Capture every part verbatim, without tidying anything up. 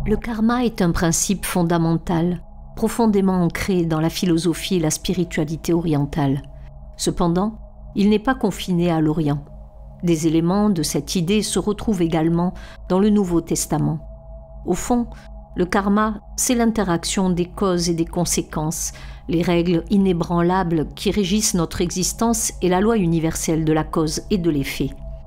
Le karma est un principe fondamental, profondément ancré dans la philosophie et la spiritualité orientale. Cependant, il n'est pas confiné à l'Orient. Des éléments de cette idée se retrouvent également dans le Nouveau Testament. Au fond, le karma, c'est l'interaction des causes et des conséquences, les règles inébranlables qui régissent notre existence et la loi universelle de la cause et de l'effet.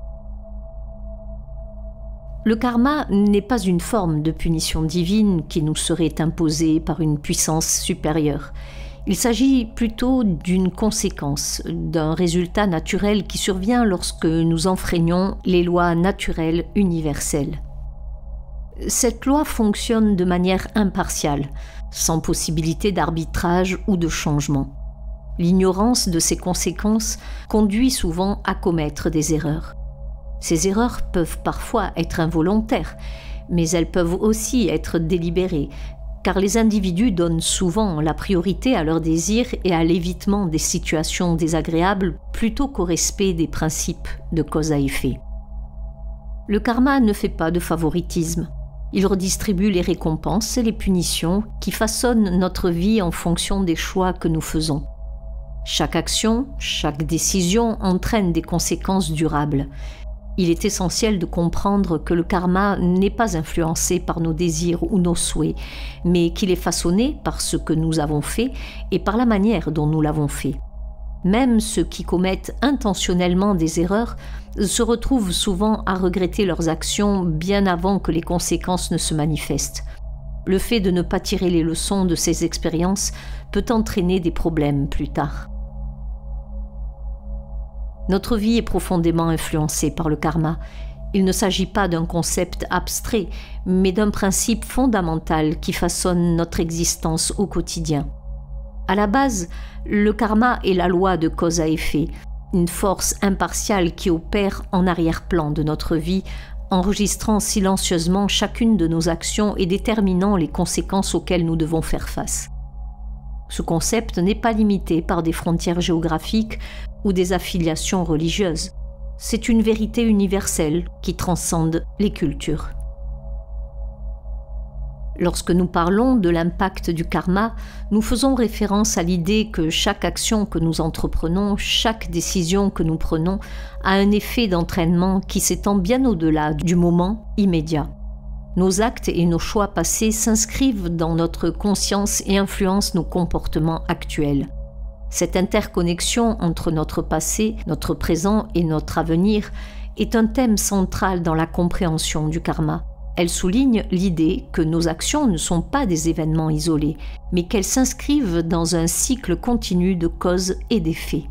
Le karma n'est pas une forme de punition divine qui nous serait imposée par une puissance supérieure. Il s'agit plutôt d'une conséquence, d'un résultat naturel qui survient lorsque nous enfreignons les lois naturelles universelles. Cette loi fonctionne de manière impartiale, sans possibilité d'arbitrage ou de changement. L'ignorance de ces conséquences conduit souvent à commettre des erreurs. Ces erreurs peuvent parfois être involontaires, mais elles peuvent aussi être délibérées, car les individus donnent souvent la priorité à leurs désirs et à l'évitement des situations désagréables plutôt qu'au respect des principes de cause à effet. Le karma ne fait pas de favoritisme. Il redistribue les récompenses et les punitions qui façonnent notre vie en fonction des choix que nous faisons. Chaque action, chaque décision entraîne des conséquences durables. Il est essentiel de comprendre que le karma n'est pas influencé par nos désirs ou nos souhaits, mais qu'il est façonné par ce que nous avons fait et par la manière dont nous l'avons fait. Même ceux qui commettent intentionnellement des erreurs se retrouvent souvent à regretter leurs actions bien avant que les conséquences ne se manifestent. Le fait de ne pas tirer les leçons de ces expériences peut entraîner des problèmes plus tard. Notre vie est profondément influencée par le karma. Il ne s'agit pas d'un concept abstrait, mais d'un principe fondamental qui façonne notre existence au quotidien. À la base, le karma est la loi de cause à effet, une force impartiale qui opère en arrière-plan de notre vie, enregistrant silencieusement chacune de nos actions et déterminant les conséquences auxquelles nous devons faire face. Ce concept n'est pas limité par des frontières géographiques ou des affiliations religieuses. C'est une vérité universelle qui transcende les cultures. Lorsque nous parlons de l'impact du karma, nous faisons référence à l'idée que chaque action que nous entreprenons, chaque décision que nous prenons, a un effet d'entraînement qui s'étend bien au-delà du moment immédiat. Nos actes et nos choix passés s'inscrivent dans notre conscience et influencent nos comportements actuels. Cette interconnexion entre notre passé, notre présent et notre avenir est un thème central dans la compréhension du karma. Elle souligne l'idée que nos actions ne sont pas des événements isolés, mais qu'elles s'inscrivent dans un cycle continu de causes et d'effets.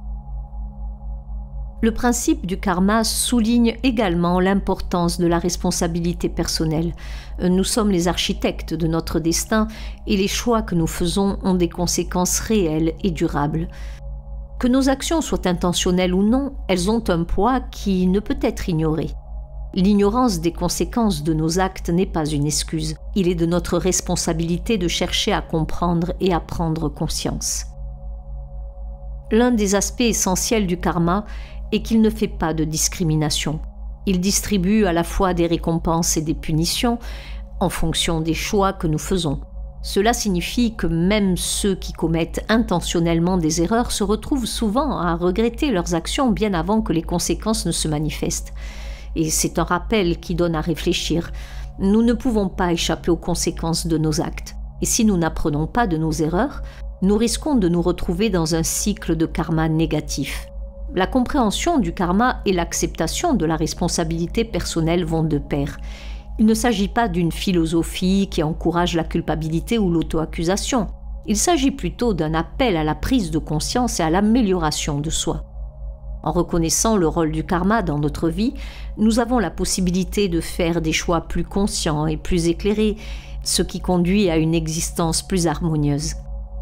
Le principe du karma souligne également l'importance de la responsabilité personnelle. Nous sommes les architectes de notre destin et les choix que nous faisons ont des conséquences réelles et durables. Que nos actions soient intentionnelles ou non, elles ont un poids qui ne peut être ignoré. L'ignorance des conséquences de nos actes n'est pas une excuse. Il est de notre responsabilité de chercher à comprendre et à prendre conscience. L'un des aspects essentiels du karma est qu'il ne fait pas de discrimination. Il distribue à la fois des récompenses et des punitions en fonction des choix que nous faisons. Cela signifie que même ceux qui commettent intentionnellement des erreurs se retrouvent souvent à regretter leurs actions bien avant que les conséquences ne se manifestent. Et c'est un rappel qui donne à réfléchir. Nous ne pouvons pas échapper aux conséquences de nos actes. Et si nous n'apprenons pas de nos erreurs, nous risquons de nous retrouver dans un cycle de karma négatif. La compréhension du karma et l'acceptation de la responsabilité personnelle vont de pair. Il ne s'agit pas d'une philosophie qui encourage la culpabilité ou l'auto-accusation. Il s'agit plutôt d'un appel à la prise de conscience et à l'amélioration de soi. En reconnaissant le rôle du karma dans notre vie, nous avons la possibilité de faire des choix plus conscients et plus éclairés, ce qui conduit à une existence plus harmonieuse.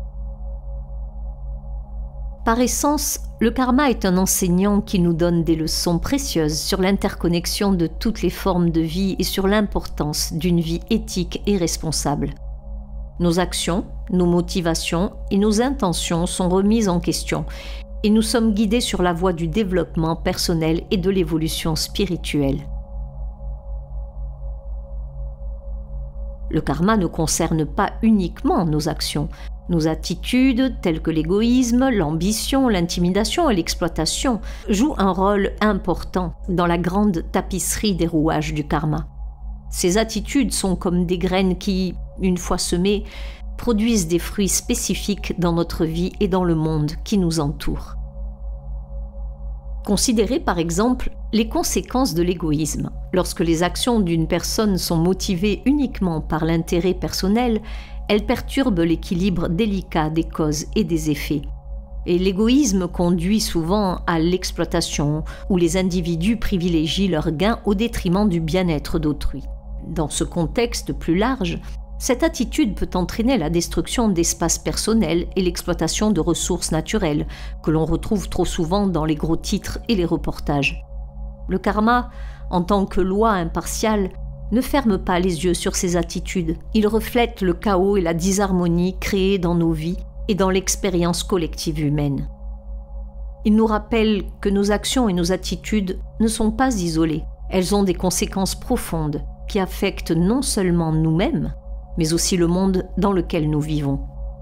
Par essence, le karma est un enseignant qui nous donne des leçons précieuses sur l'interconnexion de toutes les formes de vie et sur l'importance d'une vie éthique et responsable. Nos actions, nos motivations et nos intentions sont remises en question et nous sommes guidés sur la voie du développement personnel et de l'évolution spirituelle. Le karma ne concerne pas uniquement nos actions. Nos attitudes, telles que l'égoïsme, l'ambition, l'intimidation et l'exploitation, jouent un rôle important dans la grande tapisserie des rouages du karma. Ces attitudes sont comme des graines qui, une fois semées, produisent des fruits spécifiques dans notre vie et dans le monde qui nous entoure. Considérez par exemple les conséquences de l'égoïsme. Lorsque les actions d'une personne sont motivées uniquement par l'intérêt personnel, elles perturbent l'équilibre délicat des causes et des effets. Et l'égoïsme conduit souvent à l'exploitation, où les individus privilégient leurs gains au détriment du bien-être d'autrui. Dans ce contexte plus large, cette attitude peut entraîner la destruction d'espaces personnels et l'exploitation de ressources naturelles, que l'on retrouve trop souvent dans les gros titres et les reportages. Le karma, en tant que loi impartiale, ne ferme pas les yeux sur ces attitudes. Il reflète le chaos et la disharmonie créés dans nos vies et dans l'expérience collective humaine. Il nous rappelle que nos actions et nos attitudes ne sont pas isolées. Elles ont des conséquences profondes qui affectent non seulement nous-mêmes, mais aussi le monde dans lequel nous vivons.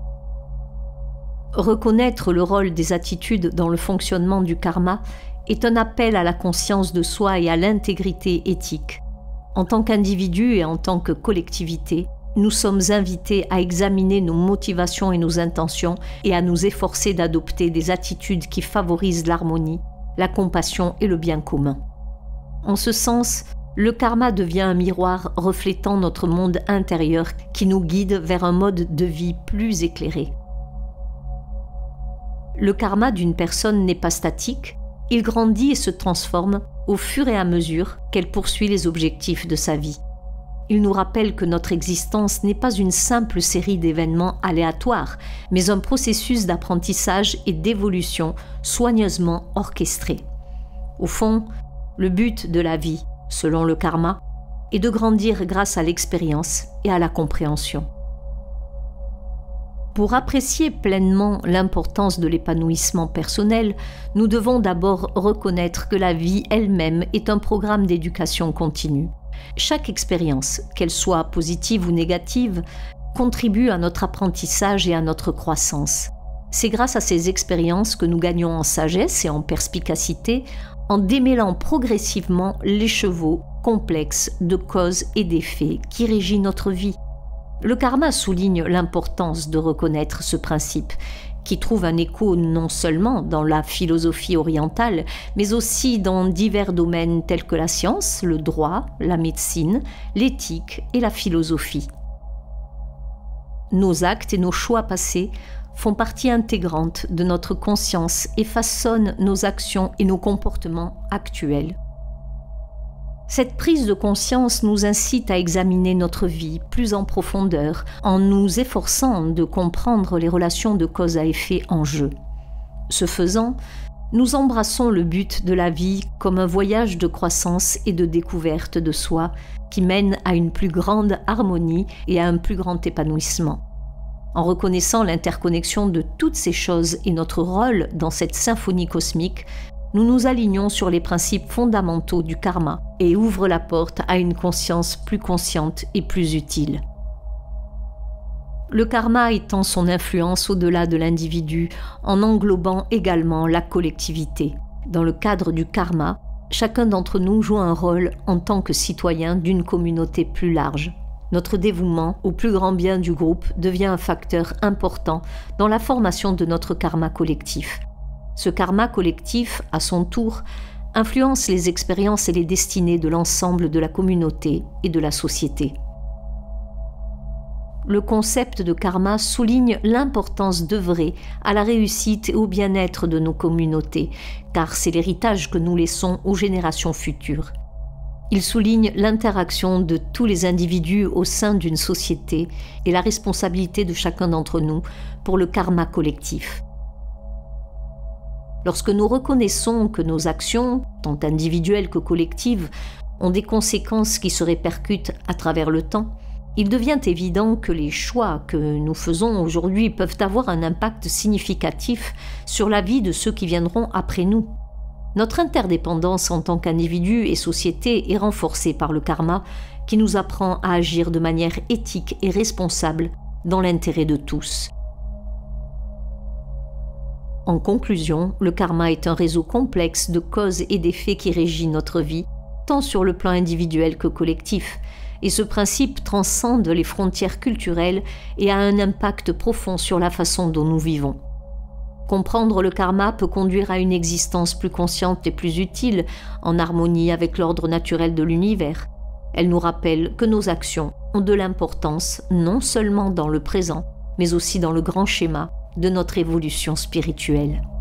Reconnaître le rôle des attitudes dans le fonctionnement du karma est un appel à la conscience de soi et à l'intégrité éthique. En tant qu'individu et en tant que collectivité, nous sommes invités à examiner nos motivations et nos intentions et à nous efforcer d'adopter des attitudes qui favorisent l'harmonie, la compassion et le bien commun. En ce sens, le karma devient un miroir reflétant notre monde intérieur qui nous guide vers un mode de vie plus éclairé. Le karma d'une personne n'est pas statique, il grandit et se transforme au fur et à mesure qu'elle poursuit les objectifs de sa vie. Il nous rappelle que notre existence n'est pas une simple série d'événements aléatoires, mais un processus d'apprentissage et d'évolution soigneusement orchestré. Au fond, le but de la vie, selon le karma, est de grandir grâce à l'expérience et à la compréhension. Pour apprécier pleinement l'importance de l'épanouissement personnel, nous devons d'abord reconnaître que la vie elle-même est un programme d'éducation continue. Chaque expérience, qu'elle soit positive ou négative, contribue à notre apprentissage et à notre croissance. C'est grâce à ces expériences que nous gagnons en sagesse et en perspicacité, en démêlant progressivement l'écheveau complexe de causes et d'effets qui régit notre vie. Le karma souligne l'importance de reconnaître ce principe, qui trouve un écho non seulement dans la philosophie orientale, mais aussi dans divers domaines tels que la science, le droit, la médecine, l'éthique et la philosophie. Nos actes et nos choix passés font partie intégrante de notre conscience et façonnent nos actions et nos comportements actuels. Cette prise de conscience nous incite à examiner notre vie plus en profondeur, en nous efforçant de comprendre les relations de cause à effet en jeu. Ce faisant, nous embrassons le but de la vie comme un voyage de croissance et de découverte de soi qui mène à une plus grande harmonie et à un plus grand épanouissement. En reconnaissant l'interconnexion de toutes ces choses et notre rôle dans cette symphonie cosmique, nous nous alignons sur les principes fondamentaux du karma et ouvrons la porte à une conscience plus consciente et plus utile. Le karma étend son influence au-delà de l'individu en englobant également la collectivité. Dans le cadre du karma, chacun d'entre nous joue un rôle en tant que citoyen d'une communauté plus large. Notre dévouement au plus grand bien du groupe devient un facteur important dans la formation de notre karma collectif. Ce karma collectif, à son tour, influence les expériences et les destinées de l'ensemble de la communauté et de la société. Le concept de karma souligne l'importance d'œuvrer à la réussite et au bien-être de nos communautés, car c'est l'héritage que nous laissons aux générations futures. Il souligne l'interaction de tous les individus au sein d'une société et la responsabilité de chacun d'entre nous pour le karma collectif. Lorsque nous reconnaissons que nos actions, tant individuelles que collectives, ont des conséquences qui se répercutent à travers le temps, il devient évident que les choix que nous faisons aujourd'hui peuvent avoir un impact significatif sur la vie de ceux qui viendront après nous. Notre interdépendance en tant qu'individu et société est renforcée par le karma, qui nous apprend à agir de manière éthique et responsable dans l'intérêt de tous. En conclusion, le karma est un réseau complexe de causes et d'effets qui régit notre vie, tant sur le plan individuel que collectif, et ce principe transcende les frontières culturelles et a un impact profond sur la façon dont nous vivons. Comprendre le karma peut conduire à une existence plus consciente et plus utile, en harmonie avec l'ordre naturel de l'univers. Elle nous rappelle que nos actions ont de l'importance non seulement dans le présent, mais aussi dans le grand schéma de notre évolution spirituelle.